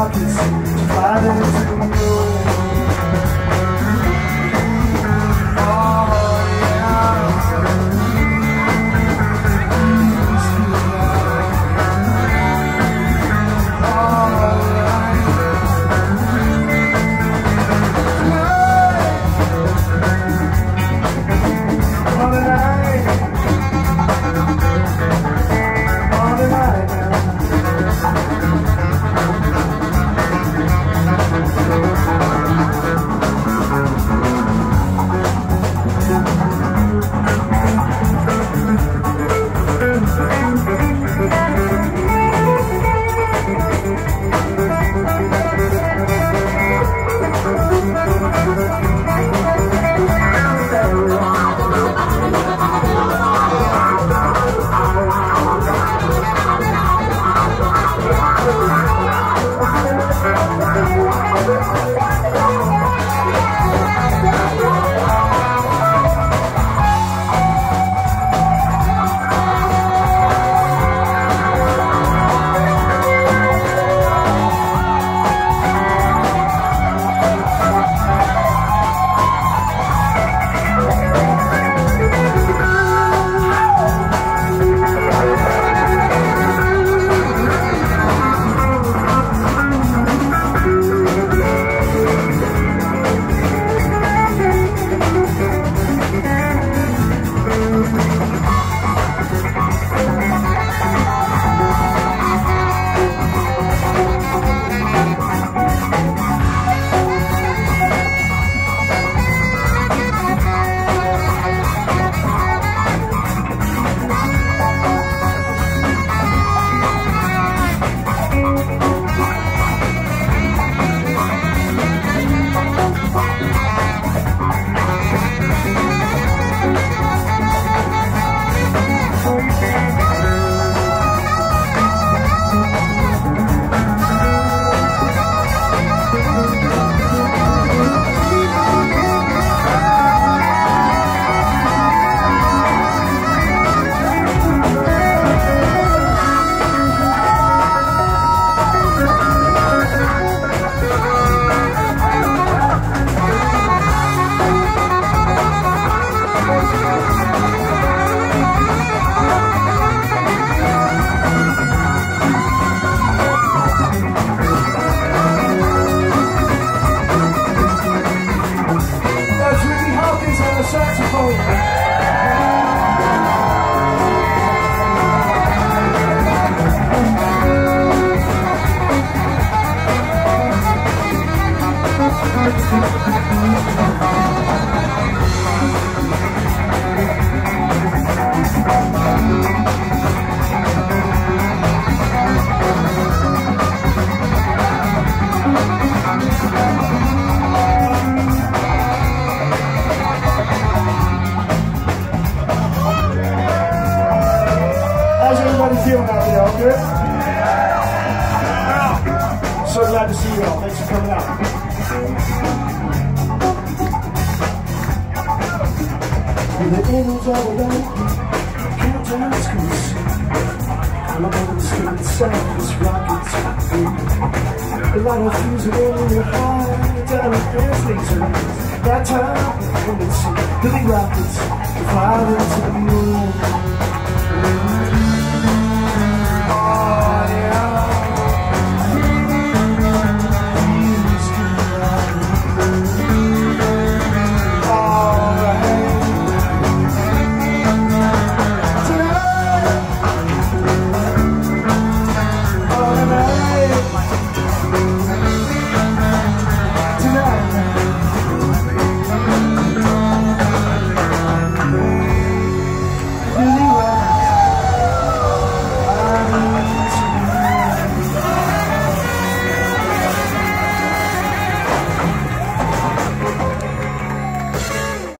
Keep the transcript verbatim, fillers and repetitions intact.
rockets to fly them to the moon. How's everybody feeling out there? All good? So glad to see you all. Thanks for coming out. The innings of a light, countdown's close. I'm up on the street and sound this rocket's free. The light of fuse it in your heart, down the things around. That time, when it's the big rockets, to fly into the moon.